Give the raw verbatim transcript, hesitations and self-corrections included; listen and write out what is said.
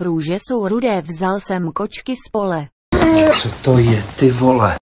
Růže jsou rudé, vzal jsem kočky z pole. Co to je, ty vole?